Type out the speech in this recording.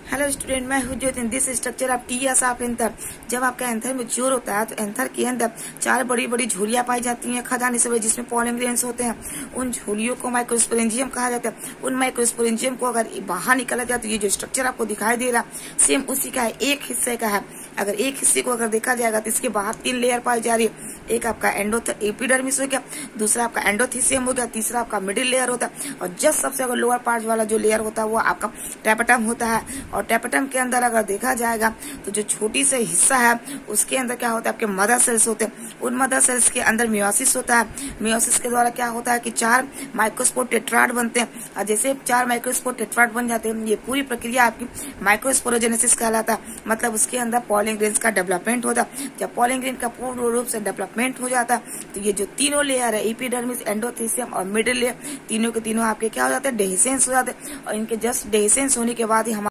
Hello student, मैं हूँ Jyoti. This structure of TS of anther. जब आपका एंथर मैच्योर होता है तो एंथर के अंदर चार बड़ी बड़ी झोलियां पाई जाती हैं खदानी से, जिसमें पॉलन ग्रेन्स होते हैं। उन झोलियों को माइक्रोस्पोरेंजियम कहा जाता है। उन माइक्रोस्पोरेंजियम को अगर बाहर निकाला जाए तो ये जो स्ट्रक्चर आपको दिखाई दे रहा सेम उसी का है, एक हिस्से का है। अगर एक हिस्से को अगर देखा जाएगा तो इसके बाहर तीन लेयर पाई जा रही है। एक आपका एपिडर्मिस हो गया, दूसरा आपका एंडोथीसियम हो गया, तीसरा आपका मिडिल लेयर होता है और जस्ट सबसे अगर लोअर पार्ट वाला जो लेयर होता है वो आपका टेपेटम होता है। और टेपेटम के अंदर अगर देखा जाएगा तो जो छोटी से हिस्सा है उसके अंदर क्या होता है, आपके मदर सेल्स होते हैं। उन मदर सेल्स के अंदर मियोसिस होता है। मियोसिस के द्वारा क्या होता है कि चार माइक्रोस्पोर टेट्राड बनते हैं और जैसे चार माइक्रोस्पोर टेट्राड बन जाते हैं, ये पूरी प्रक्रिया आपकी माइक्रोस्पोरोजेनेसिस कहलाता है। मतलब उसके अंदर पॉलन ग्रेन्स का डेवलपमेंट होता है। जब पॉलन ग्रेन का पूर्ण रूप से डेवलपमेंट हो जाता है तो ये जो तीनों लेयर है, एपिडर्मिस, एंडोथीसियम और मिडिल लेयर, तीनों के तीनों आपके क्या हो जाते हैं, डेहिसेंस हो जाते हैं। और इनके जस्ट डेहिसेंस होने के बाद ही